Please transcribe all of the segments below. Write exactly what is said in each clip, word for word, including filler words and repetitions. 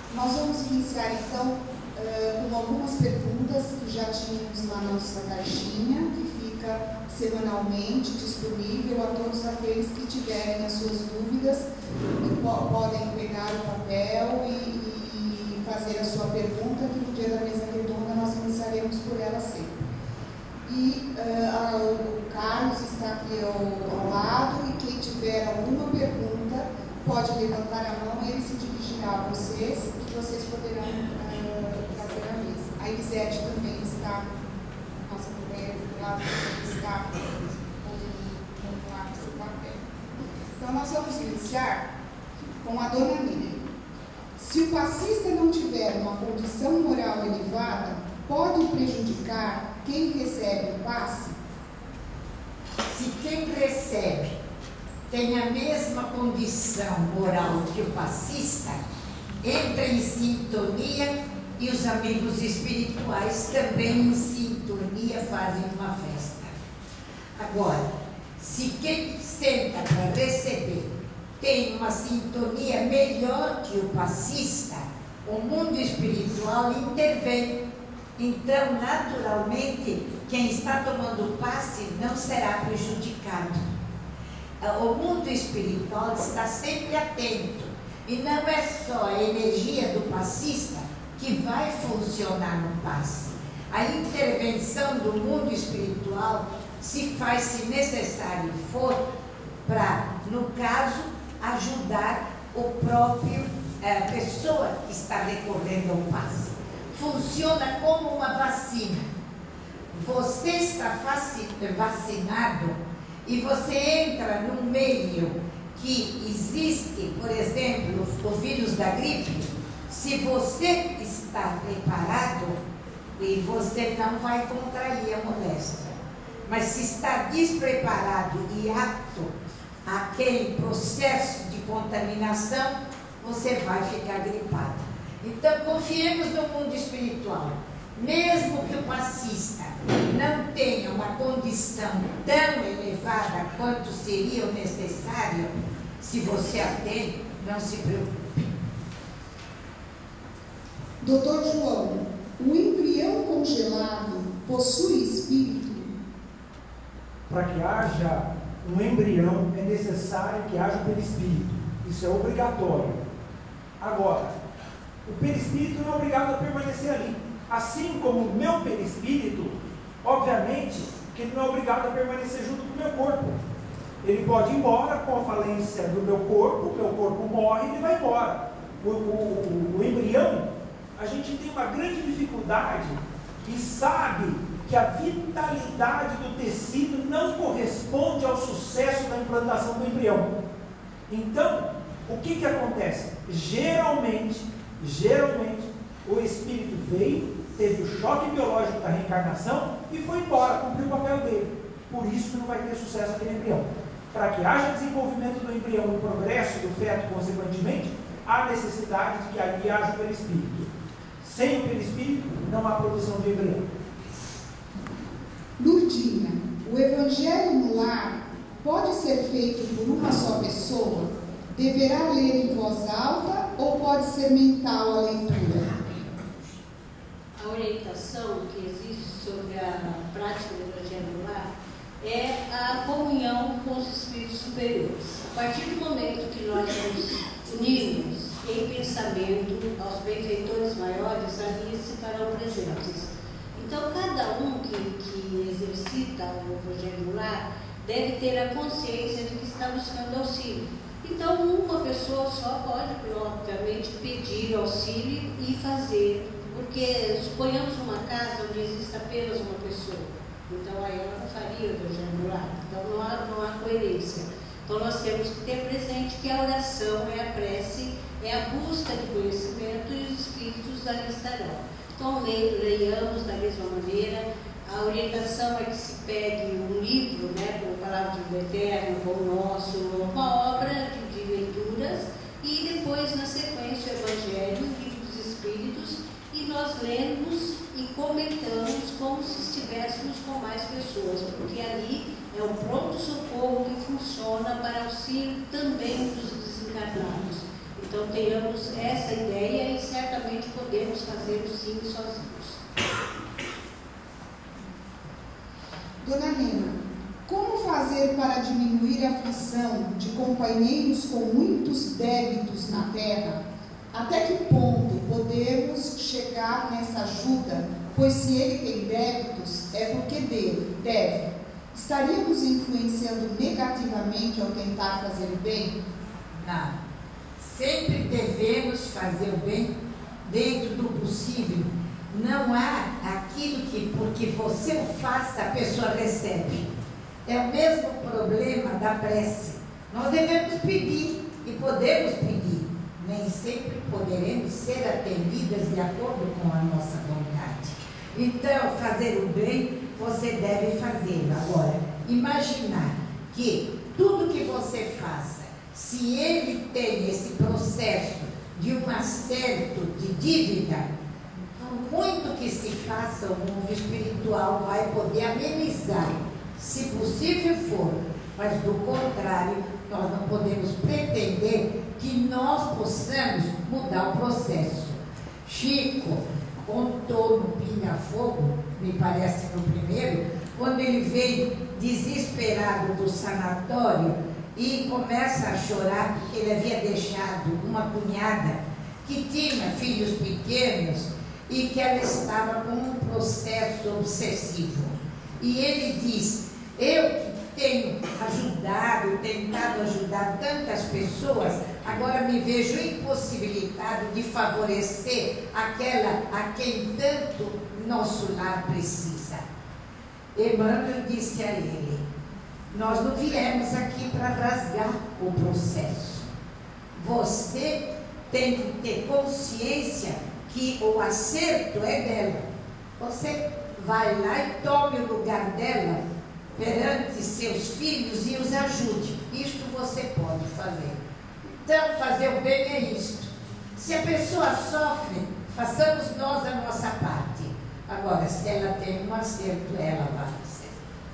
Nós vamos iniciar então uh, com algumas perguntas que já tínhamos na nossa caixinha, que fica semanalmente disponível a todos aqueles que tiverem as suas dúvidas, e po podem pegar o papel e, e fazer a sua pergunta, que no dia da mesa redonda nós iniciaremos por ela sempre. E uh, o Carlos está aqui ao, ao lado, e quem tiver alguma pergunta pode levantar a mão e ele se dirigirá a vocês, e vocês poderão uh, trazer a mesa. A Elisete também está, nossa companheira do lado, está com o lápis e papel. Então nós vamos iniciar com a dona Miriam. Se o passista não tiver uma condição moral elevada, pode prejudicar quem recebe o passe? Se quem recebe tem a mesma condição moral que o passista, entra em sintonia, e os amigos espirituais também em sintonia fazem uma festa. Agora, se quem senta para receber tem uma sintonia melhor que o passista, o mundo espiritual intervém. Então, naturalmente, quem está tomando o passe não será prejudicado. O mundo espiritual está sempre atento, e não é só a energia do passista que vai funcionar no passe. A intervenção do mundo espiritual se faz, se necessário for, para, no caso, ajudar o próprio a pessoa que está recorrendo ao passe. Funciona como uma vacina. Você está vacinado e você entra num meio que existe, por exemplo, o vírus da gripe. Se você está preparado, e você não vai contrair a moléstia. Mas se está despreparado e apto àquele processo de contaminação, você vai ficar gripado. Então, confiemos no mundo espiritual. Mesmo que o passista não tenha uma condição tão elevada quanto seria o necessário, se você a tem, não se preocupe. doutor João, o embrião congelado possui espírito? Para que haja um embrião, é necessário que haja o perispírito. Isso é obrigatório. Agora, o perispírito não é obrigado a permanecer ali. Assim como o meu perispírito, obviamente, que ele não é obrigado a permanecer junto com o meu corpo. Ele pode ir embora com a falência do meu corpo, o meu corpo morre e ele vai embora. O, o, o, o embrião, a gente tem uma grande dificuldade e sabe que a vitalidade do tecido não corresponde ao sucesso da implantação do embrião. Então, o que que acontece? Geralmente, geralmente, o espírito veio, teve o choque biológico da reencarnação e foi embora, cumpriu o papel dele. Por isso que não vai ter sucesso aquele embrião. Para que haja desenvolvimento do embrião e progresso do feto, consequentemente, há necessidade de que ali haja o perispírito. Sem o perispírito, não há produção de embrião. Lurdinha, o evangelho no lar pode ser feito por uma só pessoa? Deverá ler em voz alta ou pode ser mental a leitura? A orientação que existe sobre a prática do evangelho no lar é a comunhão com os espíritos superiores. A partir do momento que nós nos unimos em pensamento aos benfeitores maiores, ali se farão presentes. Então, cada um que, que exercita o evangelho no lar deve ter a consciência de que está buscando auxílio. Então, uma pessoa só pode, obviamente, pedir auxílio e fazer, porque suponhamos uma casa onde existe apenas uma pessoa, então aí ela não faria o evangelho no lar, então não há, não há coerência. Então nós temos que ter presente que a oração é a prece, é a busca de conhecimento, e os espíritos ali estarão. Então leiamos da mesma maneira. A orientação é que se pegue um livro, né, com a palavra do Eterno, com o nosso, uma obra de, de leituras, e depois, na sequência, o Evangelho, o Livro dos Espíritos, e nós lemos e comentamos como se estivéssemos com mais pessoas, porque ali é o pronto-socorro que funciona para auxílio também dos desencarnados. Então tenhamos essa ideia e certamente podemos fazer sim sozinhos. Dona Rena, como fazer para diminuir a aflição de companheiros com muitos débitos na terra? Até que ponto podemos chegar nessa ajuda? Pois se ele tem débitos, é porque deve. deve. Estaríamos influenciando negativamente ao tentar fazer o bem? Não. Sempre devemos fazer o bem dentro do possível. Não há aquilo que, porque você o faça, a pessoa recebe. É o mesmo problema da prece. Nós devemos pedir e podemos pedir. Nem sempre poderemos ser atendidas de acordo com a nossa vontade. Então, fazer o bem, você deve fazê-lo. Agora, imaginar que tudo que você faça, se ele tem esse processo de um acerto de dívida, por muito que se faça, o mundo espiritual vai poder amenizar, se possível for, mas do contrário, nós não podemos pretender que nós possamos mudar o processo. Chico contou no Pinga Fogo, me parece no primeiro, quando ele veio desesperado do sanatório e começa a chorar porque ele havia deixado uma cunhada que tinha filhos pequenos e que ela estava com um processo obsessivo. E ele diz, eu que tenho ajudado, tentado ajudar tantas pessoas, agora me vejo impossibilitado de favorecer aquela a quem tanto nosso lar precisa. Emmanuel disse a ele, nós não viemos aqui para rasgar o processo. Você tem que ter consciência que o acerto é dela. Você vai lá e tome o lugar dela perante seus filhos e os ajude. Isto você pode fazer. Então, fazer o bem é isto. Se a pessoa sofre, façamos nós a nossa parte. Agora, se ela tem um acerto, ela vai fazer.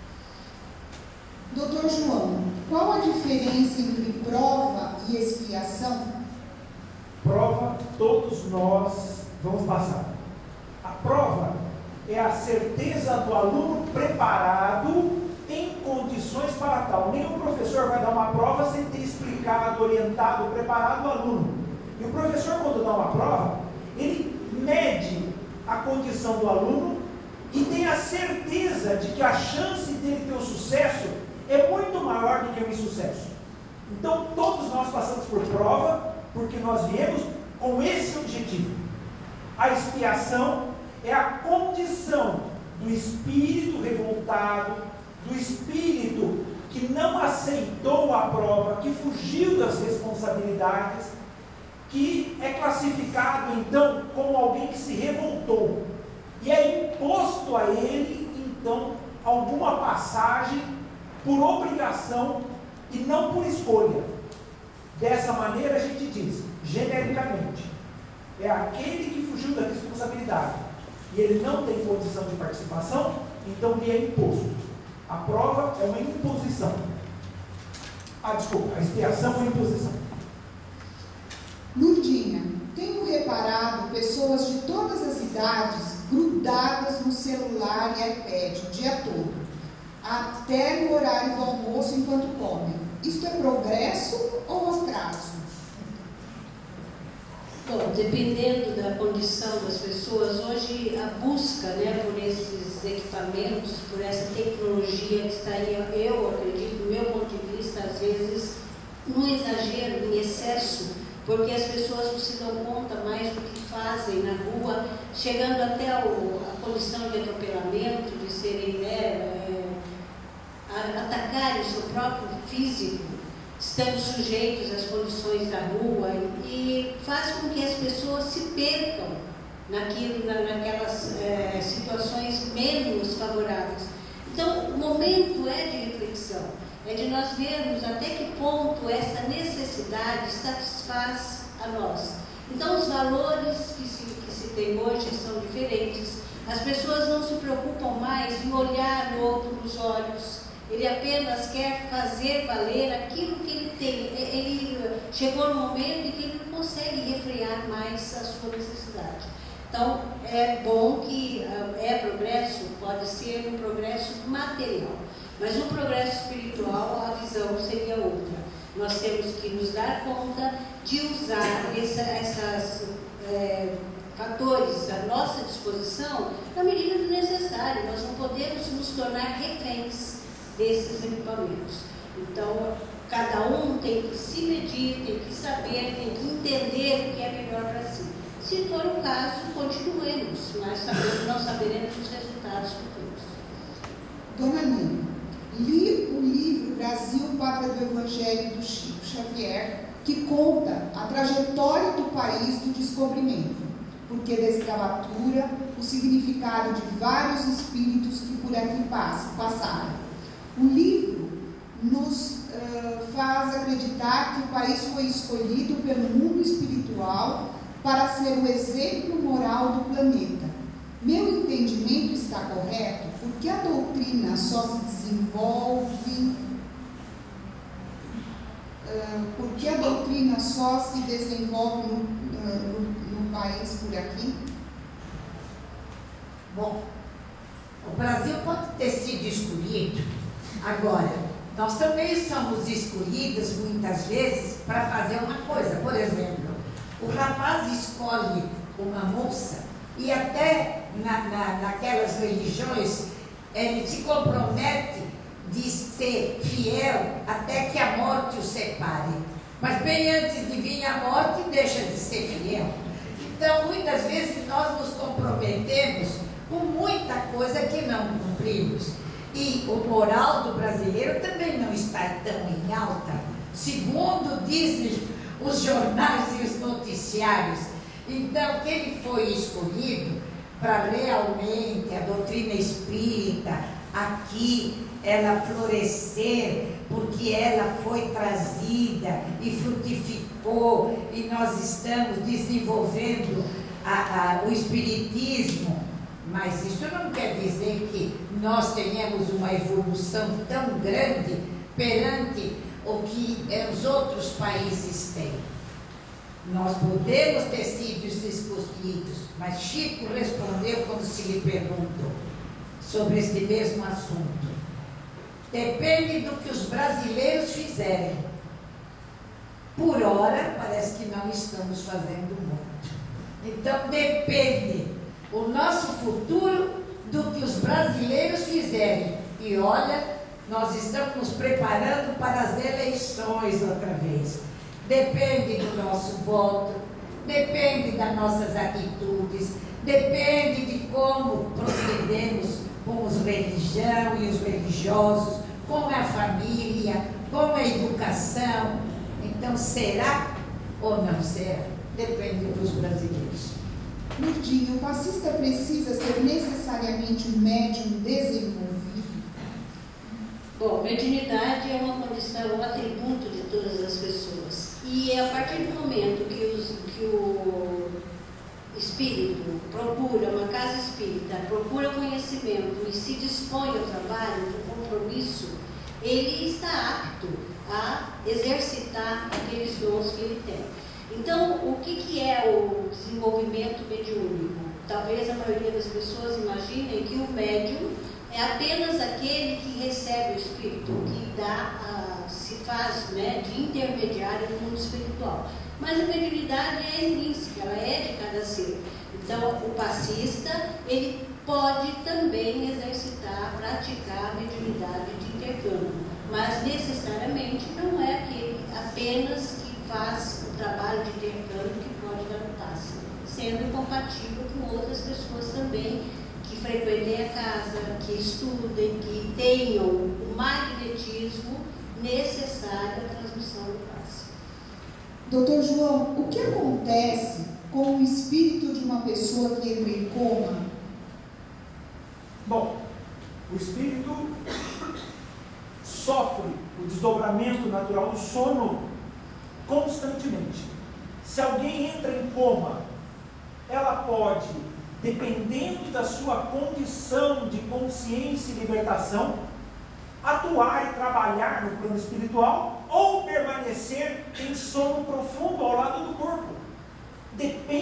Doutor João, qual a diferença entre prova e expiação? Prova, todos nós vamos passar. A prova é a certeza do aluno preparado em condições para tal. Nenhum professor vai dar uma prova sem ter explicado, orientado, preparado o aluno. E o professor, quando dá uma prova, ele mede a condição do aluno e tem a certeza de que a chance dele ter o sucesso é muito maior do que o insucesso. Então, todos nós passamos por prova, porque nós viemos com esse objetivo. A expiação é a condição do espírito revoltado, do espírito que não aceitou a prova, que fugiu das responsabilidades, que é classificado então como alguém que se revoltou. E é imposto a ele então alguma passagem por obrigação e não por escolha. Dessa maneira a gente diz, genericamente, é aquele que fugiu da responsabilidade e ele não tem condição de participação, então lhe é imposto. A prova é uma imposição. Ah, desculpa, a expiação é uma imposição. Lurdinha, tenho reparado pessoas de todas as idades grudadas no celular e iPad o dia todo, até no horário do almoço enquanto comem. Isto é progresso ou atraso? Bom, dependendo da condição das pessoas, hoje a busca, né, por esses equipamentos, por essa tecnologia que está aí, eu acredito, do meu ponto de vista, às vezes, no exagero, em excesso, porque as pessoas não se dão conta mais do que fazem na rua, chegando até o, a condição de atropelamento, de serem, né, é, atacarem o seu próprio físico, estando sujeitos às condições da rua, e faz com que as pessoas se percam naquilo, na, naquelas é, situações menos favoráveis. Então, o momento é de reflexão, é de nós vermos até que ponto essa necessidade satisfaz a nós. Então, os valores que se, que se tem hoje são diferentes. As pessoas não se preocupam mais em olhar no outro nos olhos. Ele apenas quer fazer valer aquilo que ele tem. Ele chegou no momento em que ele não consegue mais a sua necessidade. Então, é bom que é progresso, pode ser um progresso material, mas o progresso espiritual, a visão seria outra. Nós temos que nos dar conta de usar essa, essas é, fatores à nossa disposição na medida do necessário. Nós não podemos nos tornar reféns desses equipamentos. Então, cada um tem que se medir, tem que saber, tem que entender o que é melhor para si. Se for o caso, continuemos, mas sabemos, nós saberemos os resultados futuros. Dona Nina, li o livro Brasil, Pátria do Evangelho, do Chico Xavier, que conta a trajetória do país do descobrimento, porque da escravatura, o significado de vários espíritos que por aqui passaram. O livro nos uh, faz acreditar que o país foi escolhido pelo mundo espiritual para ser o exemplo moral do planeta. Meu entendimento está correto? Porque a doutrina só se desenvolve... Uh, porque a doutrina só se desenvolve no, uh, no, no país por aqui? Bom, o Brasil pode ter sido escolhido. Agora, nós também somos escolhidas muitas vezes para fazer uma coisa. Por exemplo, o rapaz escolhe uma moça e até na, na, naquelas religiões ele se compromete de ser fiel até que a morte o separe. Mas bem antes de vir a morte, deixa de ser fiel. Então, muitas vezes nós nos comprometemos com muita coisa que não cumprimos. E o moral do brasileiro também não está tão em alta, segundo dizem os jornais e os noticiários. Então, que ele foi escolhido para realmente a doutrina espírita aqui ela florescer, porque ela foi trazida e frutificou, e nós estamos desenvolvendo a, a, o espiritismo. Mas isso não quer dizer que nós tenhamos uma evolução tão grande perante o que os outros países têm. Nós podemos ter sido escolhidos, mas Chico respondeu quando se lhe perguntou sobre este mesmo assunto. Depende do que os brasileiros fizerem. Por hora, parece que não estamos fazendo muito. Então, depende o nosso futuro do que os brasileiros fizerem. E olha, nós estamos nos preparando para as eleições outra vez. Depende do nosso voto, depende das nossas atitudes, depende de como procedemos com os religião e os religiosos, com a família, com a educação. Então, será ou não será? Depende dos brasileiros. Lourdinha, o passista precisa ser necessariamente um médium desenvolvido? Bom, mediunidade é uma condição, um atributo de todas as pessoas. E a partir do momento que, os, que o espírito procura, uma casa espírita, procura conhecimento e se dispõe ao trabalho, ao compromisso, ele está apto a exercitar aqueles dons que ele tem. Então, o que, que é o desenvolvimento mediúnico? Talvez a maioria das pessoas imaginem que o médium é apenas aquele que recebe o espírito, que dá a, se faz, né, de intermediário no mundo espiritual. Mas a mediunidade é intrínseca, ela é de cada ser. Então, o passista, ele pode também exercitar, praticar a mediunidade de intercâmbio, mas necessariamente não é aquele apenas que faz o trabalho de intercâmbio que pode dar o passe, sendo compatível com outras pessoas também que frequentem a casa, que estudem, que tenham o magnetismo necessário à transmissão do passe. Doutor João, o que acontece com o espírito de uma pessoa que entra em coma? Bom, o espírito sofre o desdobramento natural do sono constantemente. Se alguém entra em coma, ela pode, dependendo da sua condição de consciência e libertação, atuar e trabalhar no plano espiritual ou permanecer em sono profundo ao lado do corpo. Depende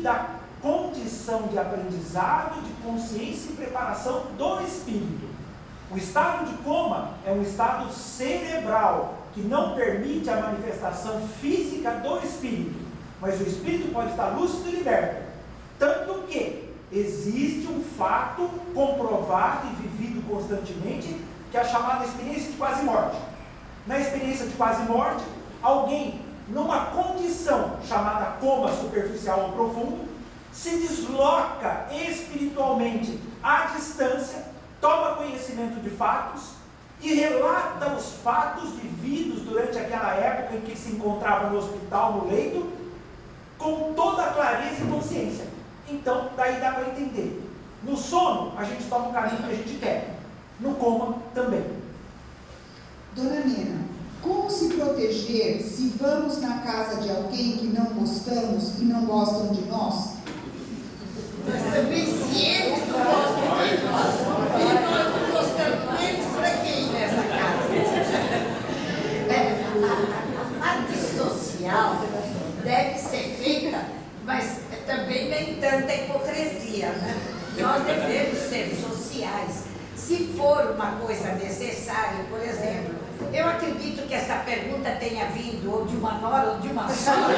da condição de aprendizado, de consciência e preparação do espírito. O estado de coma é um estado cerebral, que não permite a manifestação física do espírito, mas o espírito pode estar lúcido e liberto. Tanto que existe um fato comprovado e vivido constantemente, que é a chamada experiência de quase morte. Na experiência de quase morte, alguém, numa condição chamada coma superficial ou profundo, se desloca espiritualmente à distância, toma conhecimento de fatos e relata os fatos vividos durante aquela época em que se encontrava no hospital, no leito, com toda a clareza e consciência. Então, daí dá para entender. No sono, a gente toma o caminho que a gente quer. No coma, também. Dona Nena, como se proteger se vamos na casa de alguém que não gostamos e não gostam de nós? Nós também cientes não gostam de nós. E nós não gostamos deles para quem nessa casa? É, a, a parte social deve ser feita, mas também nem tanta hipocrisia, né? Nós devemos ser sociais. Se for uma coisa necessária, por exemplo, eu acredito que essa pergunta tenha vindo ou de uma nora ou de uma sogra.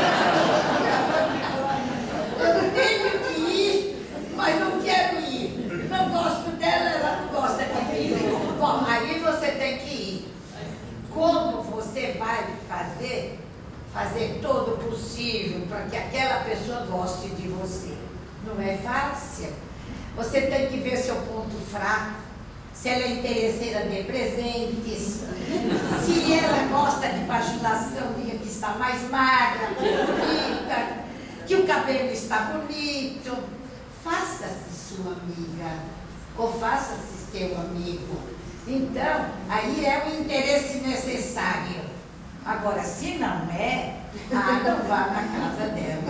Eu tenho que ir, mas não quero ir. Não gosto dela, ela não gosta de mim. Bom, aí você tem que ir. Como você vai fazer? Fazer todo o possível para que aquela pessoa goste de você. Não é fácil. Você tem que ver seu ponto fraco, se ela é interesseira de presentes, se ela gosta de bajulação, diga que está mais magra, bonita, que o cabelo está bonito. Faça-se sua amiga, ou faça-se seu amigo. Então, aí é o interesse necessário. Agora, se não é, ah, não vá na casa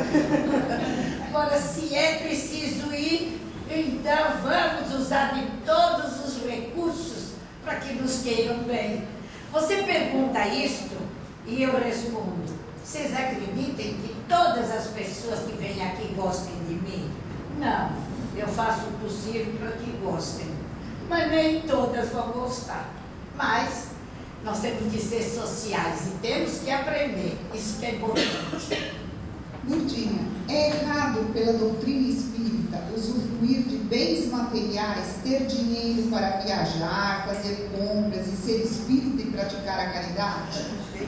dela. Agora, se é preciso ir, então vamos usar de todos os recursos para que nos queiram bem. Você pergunta isto e eu respondo. Vocês acreditam que todas as pessoas que vêm aqui gostem de mim? Não, eu faço o possível para que gostem. Mas nem todas vão gostar. Mas nós temos que ser sociais e temos que aprender. Isso que é importante. Lourdinha, é errado pela doutrina espírita usufruir de bens materiais, ter dinheiro para viajar, fazer compras e ser espírita e praticar a caridade?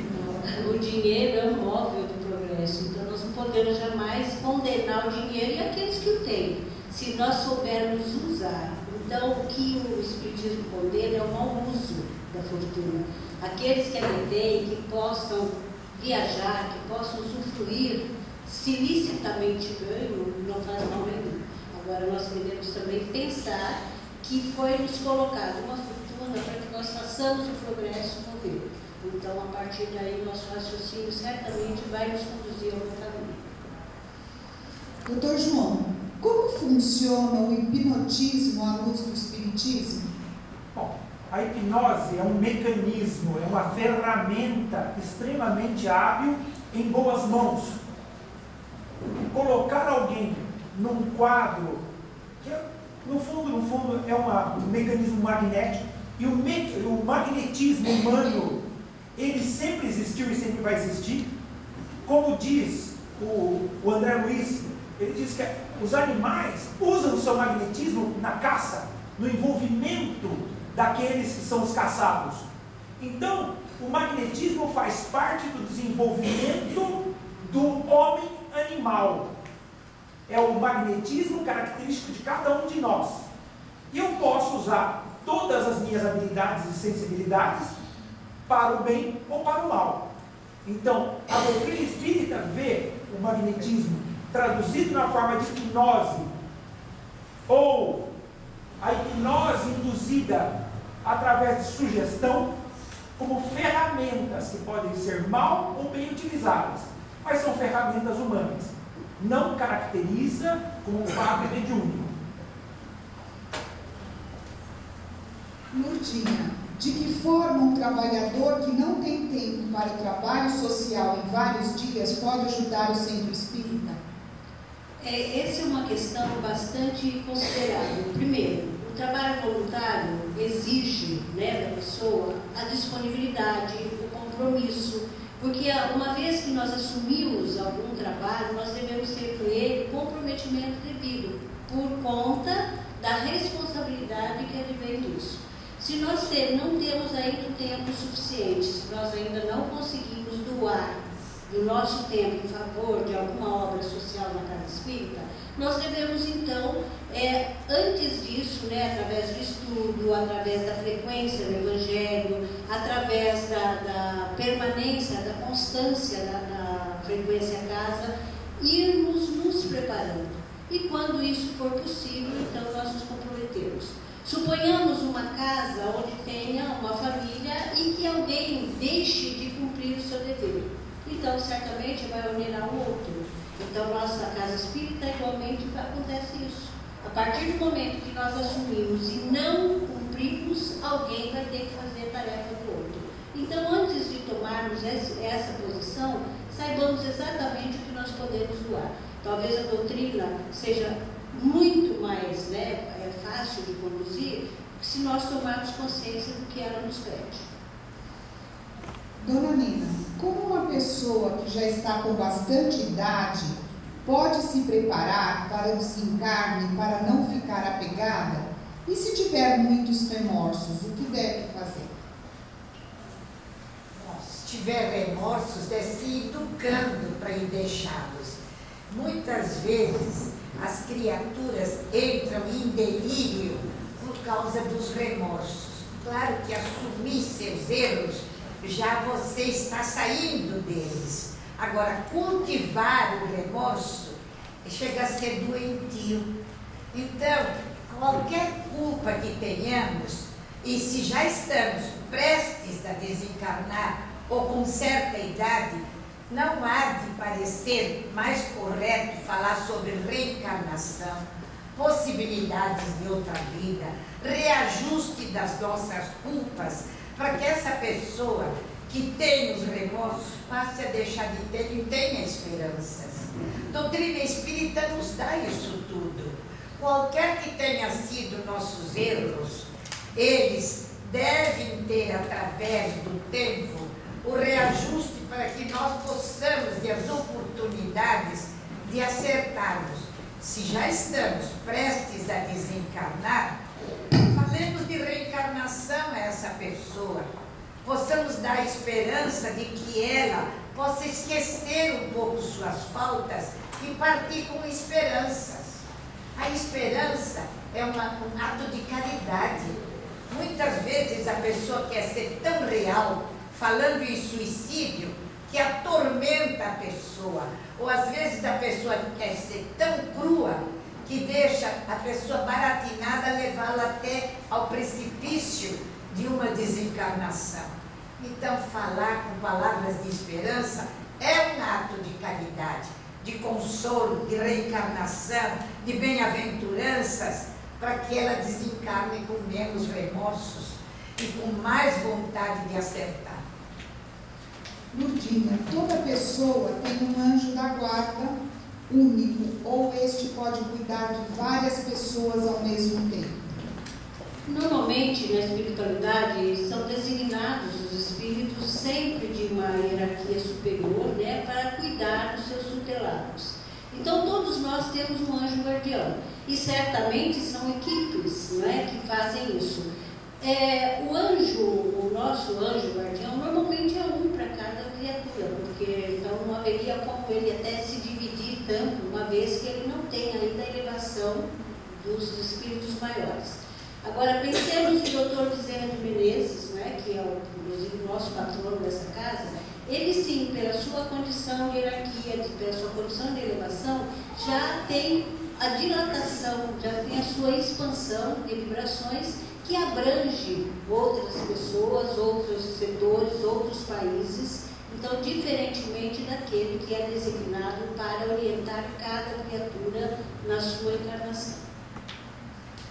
O dinheiro é um móvel do progresso, então nós não podemos jamais condenar o dinheiro e aqueles que o têm, se nós soubermos usar. Então, o que o Espiritismo condena é o mau uso da fortuna. Aqueles que a têm, que possam viajar, que possam usufruir, se licitamente ganham, não faz mal nenhum. Agora, nós devemos também pensar que foi nos colocado uma fortuna para que nós façamos o progresso com Deus. Então, a partir daí, nosso raciocínio certamente vai nos conduzir ao bom caminho. Doutor João, como funciona o hipnotismo à luz do espiritismo? Bom, a hipnose é um mecanismo, é uma ferramenta extremamente hábil em boas mãos. Colocar alguém num quadro, que no fundo, no fundo é uma, um mecanismo magnético, e o, me, o magnetismo humano, ele sempre existiu e sempre vai existir. Como diz o, o André Luiz, ele diz que os animais usam o seu magnetismo na caça, no envolvimento daqueles que são os caçados. Então, o magnetismo faz parte do desenvolvimento do homem animal. É o magnetismo característico de cada um de nós. E eu posso usar todas as minhas habilidades e sensibilidades para o bem ou para o mal. Então, a doutrina espírita vê o magnetismo traduzido na forma de hipnose, ou a hipnose induzida através de sugestão, como ferramentas que podem ser mal ou bem utilizadas, mas são ferramentas humanas. Não caracteriza como um quadro mediúnico. Lourdinha, de que forma um trabalhador que não tem tempo para o trabalho social em vários dias pode ajudar o centro espírita? É, essa é uma questão bastante considerável. Primeiro, o trabalho voluntário exige, né, da pessoa a disponibilidade, o compromisso, porque uma vez que nós assumimos algum trabalho, nós devemos ter com ele comprometimento devido, por conta da responsabilidade que advém disso. Se nós ter, não temos ainda o tempo suficiente, se nós ainda não conseguimos doar do nosso tempo em favor de alguma obra social na casa espírita, nós devemos então, é, antes disso, né, através de estudo, através da frequência do Evangelho, através da, da permanência, da constância da, da frequência à casa, irmos nos preparando. E quando isso for possível, então nós nos comprometemos. Suponhamos uma casa onde tenha uma família e que alguém deixe de cumprir o seu dever. Então, certamente vai unir ao outro. Então, nossa casa espírita, igualmente, acontece isso. A partir do momento que nós assumimos e não cumprimos, alguém vai ter que fazer a tarefa do outro. Então, antes de tomarmos essa posição, saibamos exatamente o que nós podemos doar. Talvez a doutrina seja muito mais, né, é fácil de conduzir se nós tomarmos consciência do que ela nos pede. Dona Nina, como uma pessoa que já está com bastante idade pode se preparar para o desencarne, para não ficar apegada? E se tiver muitos remorsos, o que deve fazer? Se tiver remorsos, é se educando para ir deixá-los. Muitas vezes as criaturas entram em delírio por causa dos remorsos. Claro que assumir seus erros, já você está saindo deles. Agora, cultivar o remorso chega a ser doentio. Então, qualquer culpa que tenhamos, e se já estamos prestes a desencarnar ou com certa idade, não há de parecer mais correto falar sobre reencarnação, possibilidades de outra vida, reajuste das nossas culpas, para que essa pessoa que tem os remorsos passe a deixar de ter e tenha esperanças. Doutrina espírita nos dá isso tudo. Qualquer que tenha sido nossos erros, eles devem ter, através do tempo, o reajuste para que nós possamos ter as oportunidades de acertarmos. Se já estamos prestes a desencarnar, falemos de reencarnação a essa pessoa. Possamos dar esperança de que ela possa esquecer um pouco suas faltas e partir com esperanças. A esperança é uma, um ato de caridade. Muitas vezes a pessoa quer ser tão real, falando em suicídio, que atormenta a pessoa. Ou às vezes a pessoa quer ser tão crua, que deixa a pessoa baratinada levá-la até ao precipício de uma desencarnação. Então, falar com palavras de esperança é um ato de caridade, de consolo, de reencarnação, de bem-aventuranças, para que ela desencarne com menos remorsos e com mais vontade de acertar. Lurdinha, toda pessoa tem um anjo da guarda único, ou este pode cuidar de várias pessoas ao mesmo tempo? Normalmente, na espiritualidade, são designados os espíritos sempre de uma hierarquia superior, né, para cuidar dos seus tutelados. Então, todos nós temos um anjo guardião, e certamente são equipes, não é, que fazem isso. É, o anjo, o nosso anjo guardião, normalmente é um para cada criatura, porque então não haveria como ele até se dividir tanto, uma vez que ele não tem ainda a elevação dos espíritos maiores. Agora, pensemos no doutor Bezerra de Menezes, né, que é o, inclusive o nosso patrono dessa casa. Ele sim, pela sua condição de hierarquia, pela sua condição de elevação, já tem a dilatação, já tem a sua expansão de vibrações que abrange outras pessoas, outros setores, outros países. Então, diferentemente daquele que é designado para orientar cada criatura na sua encarnação.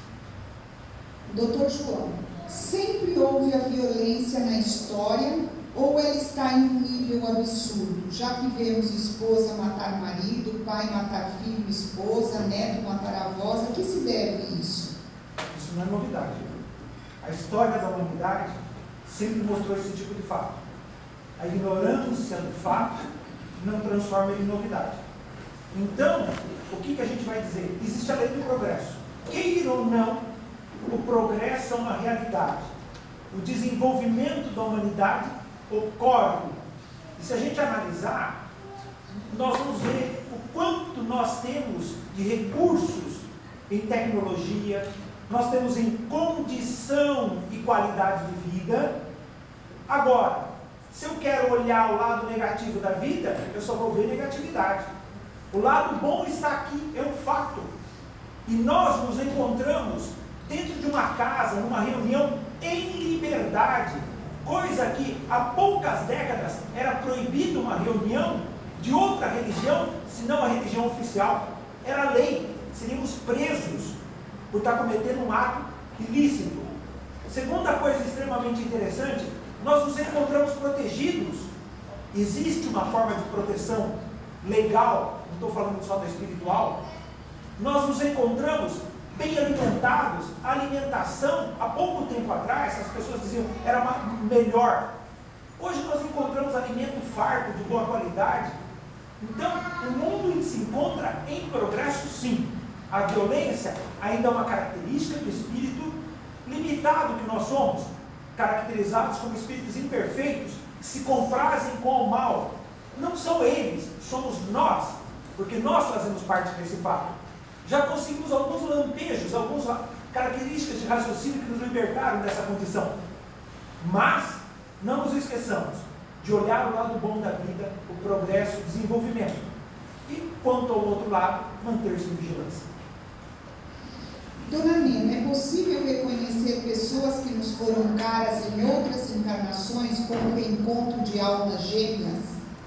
doutor João, sempre houve a violência na história Ou ela está em um nível absurdo, já que vemos esposa matar marido, pai matar filho, esposa, neto matar avós? A que se deve isso? Isso não é novidade. A história da humanidade sempre mostrou esse tipo de fato. A ignorância do fato não transforma ele em novidade. Então, o que, que a gente vai dizer? Existe a lei do progresso. Queira ou não, o progresso é uma realidade. O desenvolvimento da humanidade ocorre. E se a gente analisar, nós vamos ver o quanto nós temos de recursos em tecnologia, nós temos em condição e qualidade de vida. Agora, se eu quero olhar o lado negativo da vida, eu só vou ver negatividade. O lado bom está aqui, é um fato. E nós nos encontramos dentro de uma casa, numa reunião em liberdade, coisa que há poucas décadas era proibido uma reunião de outra religião, senão a religião oficial. Era lei, seríamos presos por estar cometendo um ato ilícito. Segunda coisa extremamente interessante, nós nos encontramos protegidos. Existe uma forma de proteção legal, não estou falando só da espiritual. Nós nos encontramos bem alimentados. A alimentação, há pouco tempo atrás, as pessoas diziam era melhor. Hoje nós encontramos alimento farto, de boa qualidade. Então, o mundo se encontra em progresso, sim. A violência ainda é uma característica do espírito limitado que nós somos, caracterizados como espíritos imperfeitos, que se comprazem com o mal. Não são eles, somos nós, porque nós fazemos parte desse fato. Já conseguimos alguns lampejos, algumas características de raciocínio que nos libertaram dessa condição. Mas, não nos esqueçamos de olhar o lado bom da vida, o progresso, o desenvolvimento. E, quanto ao outro lado, manter-se em vigilância. Dona Nena, é possível reconhecer pessoas que nos foram caras em outras encarnações como o reencontro de almas gêmeas?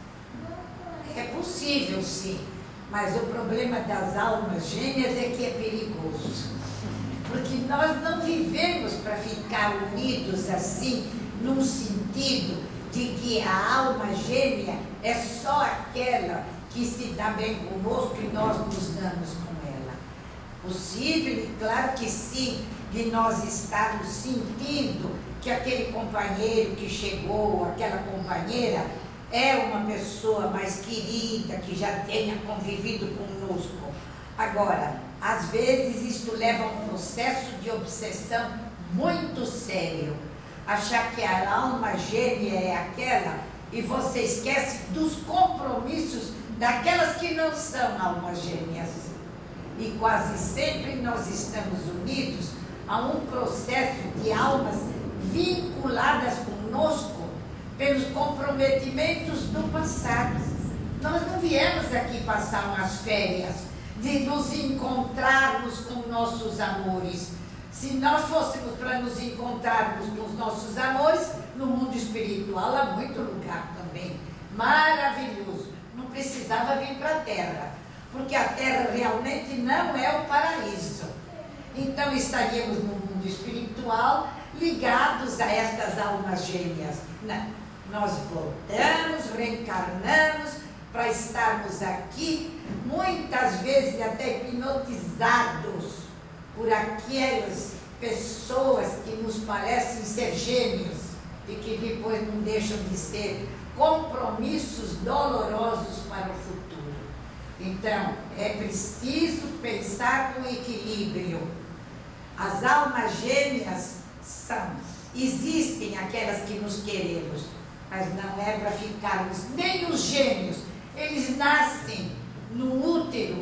É possível, sim. Mas o problema das almas gêmeas é que é perigoso. Porque nós não vivemos para ficar unidos assim, num sentido de que a alma gêmea é só aquela que se dá bem conosco e nós nos damos com ela. Possível, e claro que sim, de nós estarmos sentindo que aquele companheiro que chegou, aquela companheira, é uma pessoa mais querida, que já tenha convivido conosco. Agora, às vezes isto leva a um processo de obsessão muito sério. Achar que a alma gêmea é aquela e você esquece dos compromissos daquelas que não são almas gêmeas. E quase sempre nós estamos unidos a um processo de almas vinculadas conosco pelos comprometimentos do passado. Nós não viemos aqui passar umas férias, de nos encontrarmos com nossos amores. Se nós fôssemos para nos encontrarmos com os nossos amores, no mundo espiritual há muito lugar também. Maravilhoso. Não precisava vir para a Terra, porque a Terra realmente não é o paraíso. Então estaríamos no mundo espiritual ligados a estas almas gêmeas. Não. Nós voltamos, reencarnamos para estarmos aqui, muitas vezes até hipnotizados por aquelas pessoas que nos parecem ser gêmeos e que depois não deixam de ser compromissos dolorosos para o futuro. Então, é preciso pensar com equilíbrio. As almas gêmeas são, existem aquelas que nos queremos, mas não é para ficarmos, nem os gêmeos, eles nascem no útero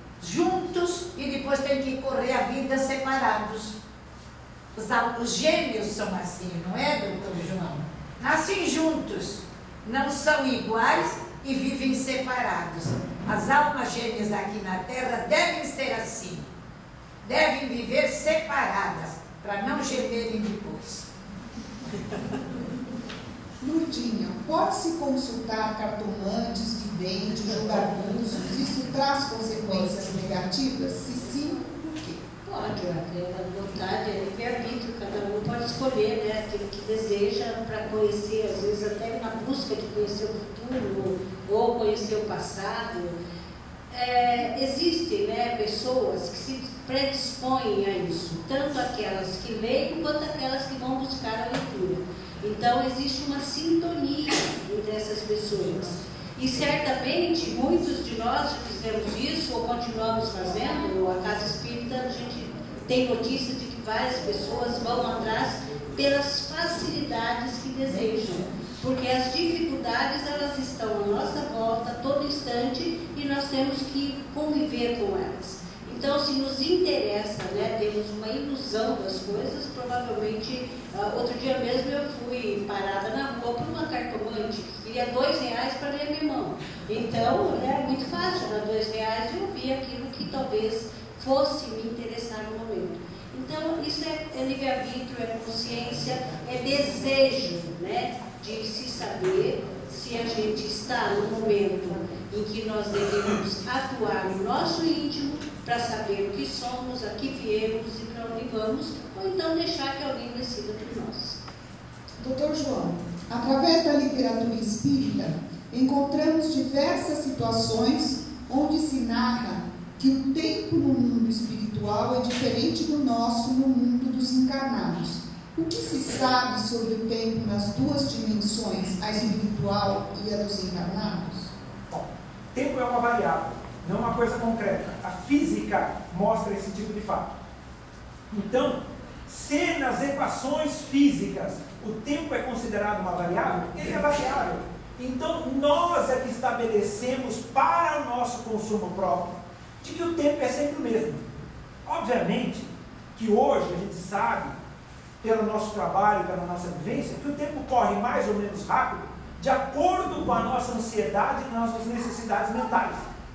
juntos e depois têm que correr a vida separados. Os, os gêmeos são assim, não é, doutor João? Nascem juntos, não são iguais e vivem separados. As almas gêmeas aqui na Terra devem ser assim, devem viver separadas, para não gemerem depois. Lourdinha, pode-se consultar cartomantes, videntes, jogar búzios? Isso traz consequências negativas? Se sim, por quê? Pode, a vontade é livre-arbítrio, cada um pode escolher, né, aquilo que deseja para conhecer, às vezes até na busca de conhecer o futuro ou conhecer o passado. É, existem, né, pessoas que se predispõem a isso, tanto aquelas que leem quanto aquelas que vão buscar a leitura. Então existe uma sintonia entre essas pessoas. E certamente muitos de nós já fizemos isso ou continuamos fazendo. A Casa Espírita, a gente tem notícia de que várias pessoas vão atrás pelas facilidades que desejam, porque as dificuldades elas estão à nossa volta a todo instante e nós temos que conviver com elas. Então, se nos interessa, né, temos uma ilusão das coisas, provavelmente, uh, outro dia mesmo eu fui parada na rua por uma cartomante que queria dois reais para ler minha mão. Então, é muito fácil dar dois reais e ouvir aquilo que talvez fosse me interessar no momento. Então, isso é, é livre-arbítrio, é consciência, é desejo, né, de se saber se a gente está no momento em que nós devemos atuar no nosso íntimo para saber o que somos, a que viemos e para onde vamos, ou então deixar que alguém decida por nós. doutor João, através da literatura espírita, encontramos diversas situações onde se narra que o tempo no mundo espiritual é diferente do nosso no mundo dos encarnados. O que se sabe sobre o tempo nas duas dimensões, a espiritual e a dos encarnados? Bom, tempo é uma variável, não uma coisa concreta. A física mostra esse tipo de fato. Então, se nas equações físicas o tempo é considerado uma variável, ele é variável. Então, nós é que estabelecemos para o nosso consumo próprio de que o tempo é sempre o mesmo. Obviamente que hoje a gente sabe, pelo nosso trabalho, pela nossa vivência, que o tempo corre mais ou menos rápido de acordo com a nossa ansiedade e nossas necessidades mentais.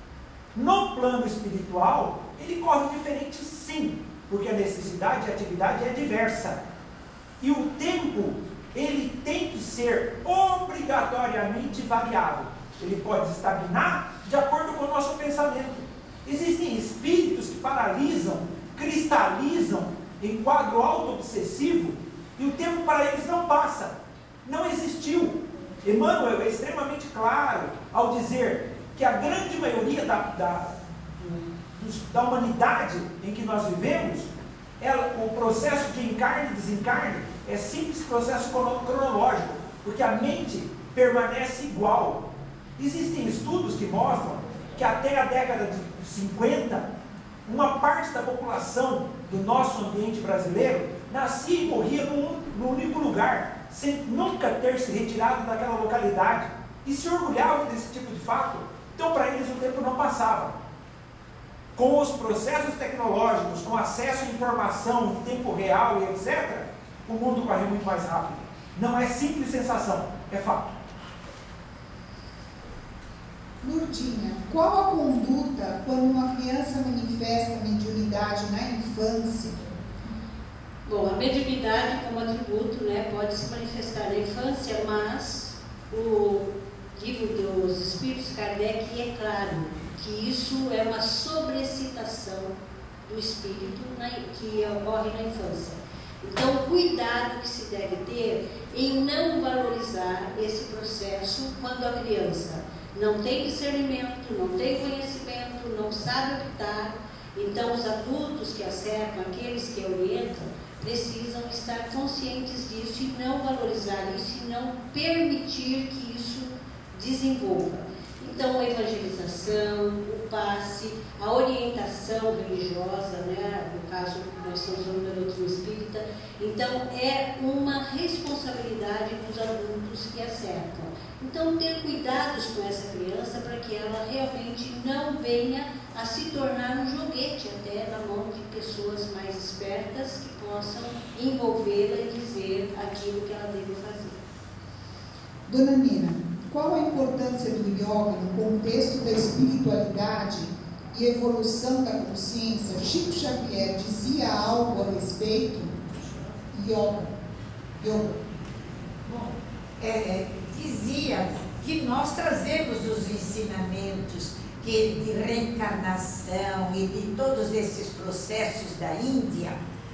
No plano espiritual, ele corre diferente sim, porque a necessidade e a atividade é diversa. E o tempo, ele tem que ser obrigatoriamente variável. Ele pode estagnar de acordo com o nosso pensamento. Existem espíritos que paralisam, cristalizam em quadro auto-obsessivo, e o tempo para eles não passa, não existiu. Emmanuel é extremamente claro ao dizer que a grande maioria da, da, do, da humanidade em que nós vivemos, ela, o processo de encarne e desencarne é simples processo cronológico, porque a mente permanece igual. Existem estudos que mostram que até a década de cinquenta, uma parte da população do nosso ambiente brasileiro nascia e morria num, num único lugar, sem nunca ter se retirado daquela localidade, e se orgulhavam desse tipo de fato. Então, para eles, o tempo não passava. Com os processos tecnológicos, com acesso à informação em tempo real e etcétera, o mundo corre muito mais rápido. Não é simples sensação, é fato. Lourdinha, qual a conduta quando uma criança manifesta mediunidade na infância? Bom, a mediunidade como atributo, né, pode se manifestar na infância, mas o livro dos Espíritos Kardec é claro que isso é uma sobrecitação do espírito na, que ocorre na infância. Então, o cuidado que se deve ter em não valorizar esse processo quando a criança não tem discernimento, não tem conhecimento, não sabe optar. Então, os adultos que a cercam, aqueles que a orientam, precisam estar conscientes disso e não valorizar isso e não permitir que isso desenvolva. Então, a evangelização, o passe, a orientação religiosa, né? No caso, nós estamos falando da doutrina espírita. Então, é uma responsabilidade dos adultos que a cercam. Então, ter cuidados com essa criança para que ela realmente não venha a se tornar um joguete até na mão de pessoas mais espertas que possam envolvê-la e dizer aquilo que ela deve fazer. Dona Nina, qual a importância do yoga no contexto da espiritualidade e evolução da consciência? Chico Xavier dizia algo a respeito? Yoga. Yoga. Bom, é, dizia que nós trazemos os ensinamentos que de reencarnação e de todos esses processos da Índia,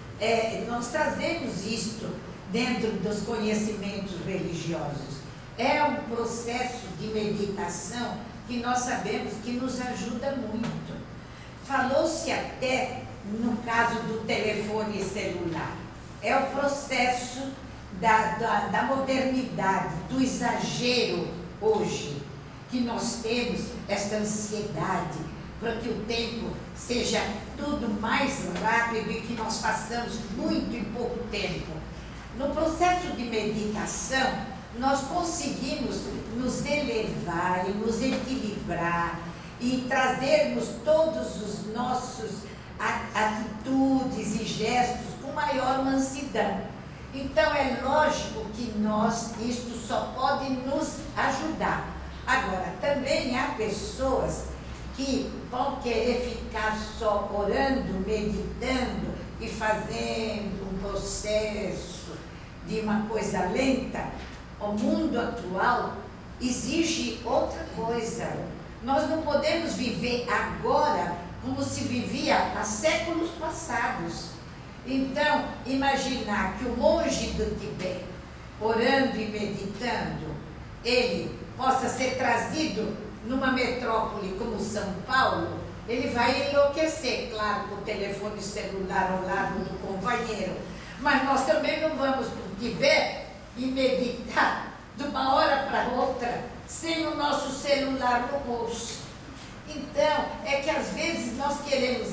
é, nós trazemos isto dentro dos conhecimentos religiosos. É um processo de meditação que nós sabemos que nos ajuda muito. Falou-se até no caso do telefone celular. É o processo da, da, da modernidade, do exagero hoje, que nós temos esta ansiedade para que o tempo seja tudo mais rápido e que nós façamos muito em pouco tempo. No processo de meditação, nós conseguimos nos elevar e nos equilibrar e trazermos todos os nossos atitudes e gestos com maior mansidão. Então é lógico que nós, isto só pode nos ajudar. Agora, também há pessoas que vão querer ficar só orando, meditando e fazendo um processo de uma coisa lenta. O mundo atual exige outra coisa. Nós não podemos viver agora como se vivia há séculos passados. Então, imaginar que o monge do Tibete, orando e meditando, ele possa ser trazido numa metrópole como São Paulo, ele vai enlouquecer, claro, com o telefone celular ao lado do companheiro. Mas nós também não vamos para o Tibete e meditar de uma hora para outra sem o nosso celular no bolso. Então, é que às vezes nós queremos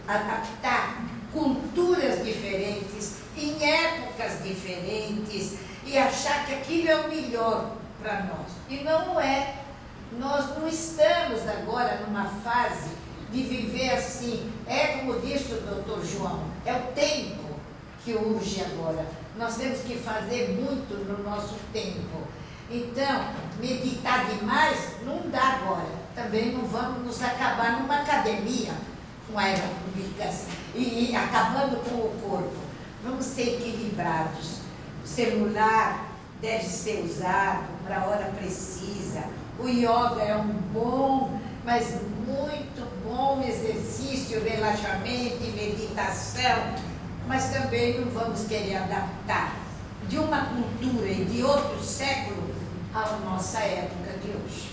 adaptar culturas diferentes, em épocas diferentes, e achar que aquilo é o melhor para nós. E não é. Nós não estamos agora numa fase de viver assim. É como disse o doutor João, é o tempo que urge agora. Nós temos que fazer muito no nosso tempo. Então, meditar demais não dá agora. Também não vamos nos acabar numa academia com aeróbicas e, e acabando com o corpo. Vamos ser equilibrados. O celular deve ser usado para a hora precisa. O yoga é um bom, mas muito bom exercício, relaxamento e meditação, mas também não vamos querer adaptar de uma cultura e de outro século à nossa época de hoje.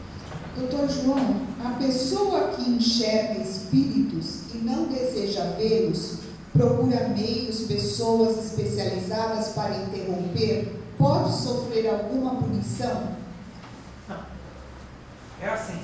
Doutor João, a pessoa que enxerga espíritos e não deseja vê-los, procura meios, pessoas especializadas para interromper, pode sofrer alguma punição? Não. É assim.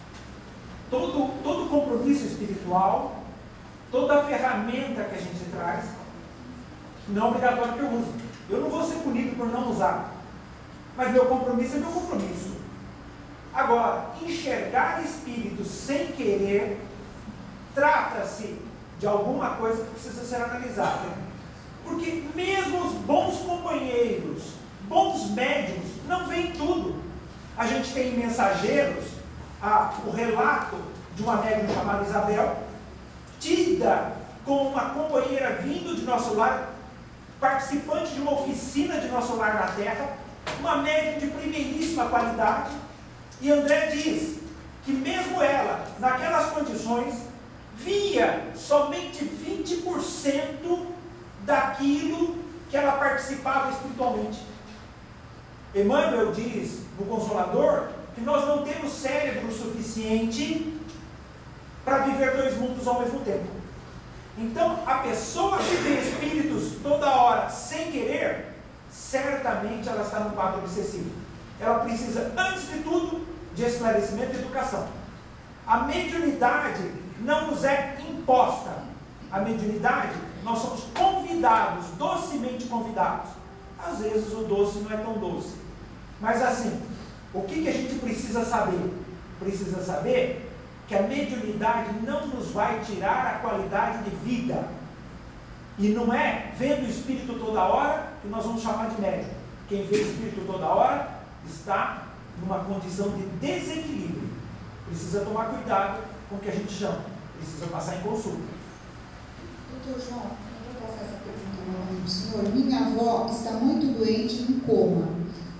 Todo, todo compromisso espiritual, toda ferramenta que a gente traz, não é obrigatório que eu use. Eu não vou ser punido por não usar. Mas meu compromisso é meu compromisso. Agora, enxergar espíritos sem querer, trata-se de alguma coisa que precisa ser analisada. Porque mesmo os bons companheiros, bons médiums, não veem tudo. A gente tem mensageiros, ah, o relato de uma médium chamada Isabel, tida como uma companheira vindo de nosso lar, participante de uma oficina de nosso lar na Terra, uma médium de primeiríssima qualidade. E André diz que mesmo ela, naquelas condições, via somente vinte por cento daquilo que ela participava espiritualmente. Emmanuel diz no Consolador que nós não temos cérebro suficiente para viver dois mundos ao mesmo tempo. Então, a pessoa que vê espíritos toda hora sem querer, certamente ela está num quadro obsessivo. Ela precisa, antes de tudo, de esclarecimento e educação. A mediunidade não nos é imposta. A mediunidade, nós somos convidados, docemente convidados. Às vezes o doce não é tão doce. Mas assim, o que, que a gente precisa saber? Precisa saber que a mediunidade não nos vai tirar a qualidade de vida. E não é vendo o espírito toda hora que nós vamos chamar de médium. Quem vê o espírito toda hora está numa condição de desequilíbrio. Precisa tomar cuidado com o que a gente chama. Precisa passar em consulta. Doutor João, eu vou passar essa pergunta para o senhor. Minha avó está muito doente em coma.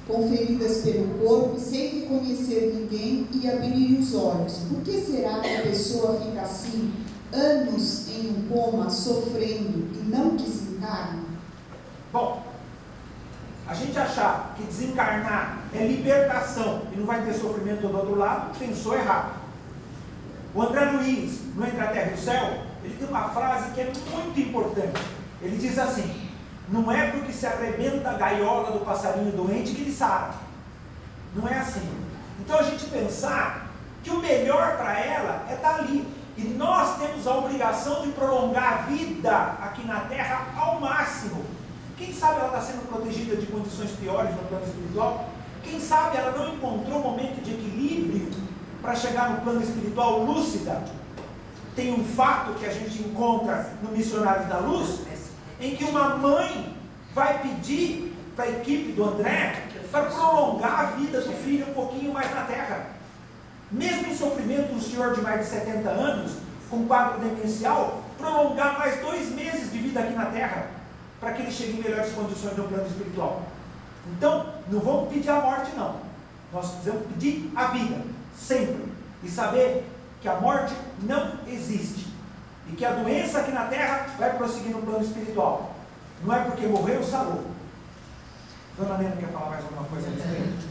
com feridas pelo corpo, sem reconhecer ninguém e abrir os olhos. Por que será que a pessoa fica assim, anos em um coma, sofrendo e não desencarna? Bom, a gente achar que desencarnar é libertação e não vai ter sofrimento do outro lado, pensou errado. O André Luiz, no Entre a Terra e o Céu, ele tem uma frase que é muito importante. Ele diz assim: não é porque se arrebenta a gaiola do passarinho doente que ele sara. Não é assim. Então a gente pensar que o melhor para ela é estar ali. E nós temos a obrigação de prolongar a vida aqui na Terra ao máximo. Quem sabe ela está sendo protegida de condições piores no plano espiritual? Quem sabe ela não encontrou um momento de equilíbrio para chegar no plano espiritual lúcida? Tem um fato que a gente encontra no Missionário da Luz, em que uma mãe vai pedir para a equipe do André para prolongar a vida do filho um pouquinho mais na Terra. Mesmo em sofrimento, um senhor de mais de setenta anos, com quadro demencial, prolongar mais dois meses de vida aqui na Terra, para que ele chegue em melhores condições no plano espiritual. Então, não vamos pedir a morte, não. Nós precisamos pedir a vida, sempre. E saber que a morte não existe. E que a doença aqui na Terra vai prosseguir no plano espiritual. Não é porque morreu, sarou. Dona Nena quer falar mais alguma coisa a respeito?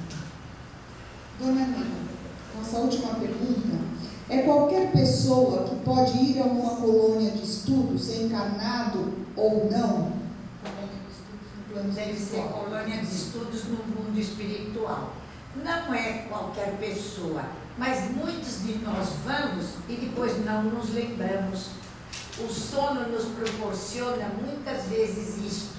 Dona Nena, nossa última pergunta. É qualquer pessoa que pode ir a uma colônia de estudos, encarnado ou não? Deve ser colônia de estudos no mundo espiritual. Não é qualquer pessoa, mas muitos de nós vamos e depois não nos lembramos. O sono nos proporciona muitas vezes isto.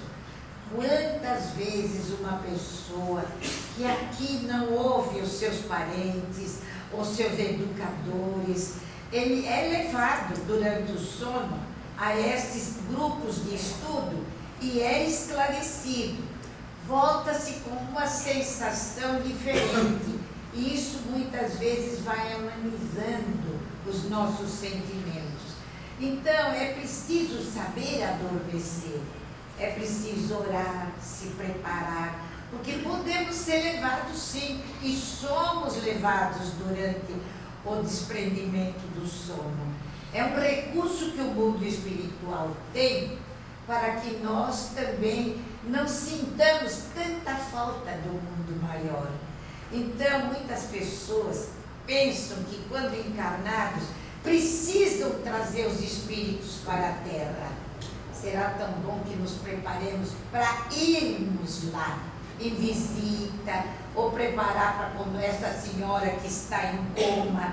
Quantas vezes uma pessoa que aqui não ouve os seus parentes, os seus educadores, ele é levado durante o sono a estes grupos de estudo e é esclarecido. Volta-se com uma sensação diferente. E isso muitas vezes vai amenizando os nossos sentimentos. Então é preciso saber adormecer. É preciso orar, se preparar, porque podemos ser levados sim, e somos levados durante o desprendimento do sono. É um recurso que o mundo espiritual tem para que nós também não sintamos tanta falta do mundo maior. Então, muitas pessoas pensam que quando encarnados, precisam trazer os espíritos para a Terra. Será tão bom que nos preparemos para irmos lá, em visita, ou preparar para quando essa senhora que está em coma.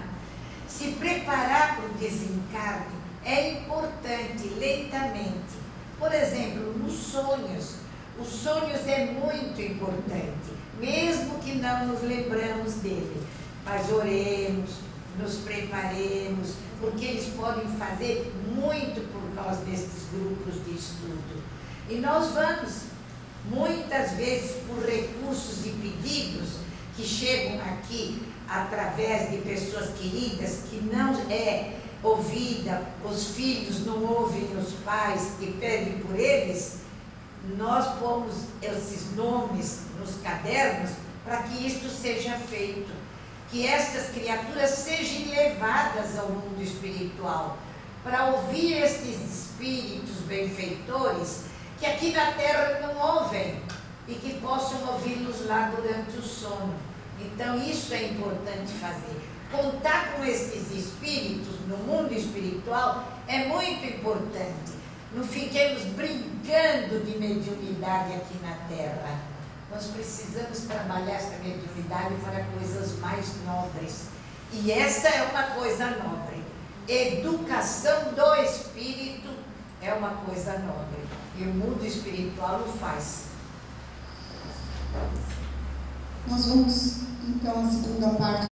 Se preparar para o desencarne é importante, lentamente. Por exemplo, nos sonhos. Os sonhos é muito importante, mesmo que não nos lembramos dele. Mas oremos, nos preparemos, porque eles podem fazer muito por nós nesses grupos de estudo. E nós vamos, muitas vezes, por recursos e pedidos que chegam aqui através de pessoas queridas que não é ouvida, os filhos não ouvem os pais que pedem por eles. Nós pomos esses nomes nos cadernos para que isto seja feito, que estas criaturas sejam levadas ao mundo espiritual, para ouvir estes espíritos benfeitores que aqui na Terra não ouvem e que possam ouvi-los lá durante o sono. Então isso é importante fazer. Contar com estes espíritos no mundo espiritual é muito importante. Não fiquemos brincando de mediunidade aqui na Terra. Nós precisamos trabalhar essa mediunidade para coisas mais nobres. E essa é uma coisa nobre. Educação do espírito é uma coisa nobre. E o mundo espiritual o faz. Nós vamos, então, à segunda parte.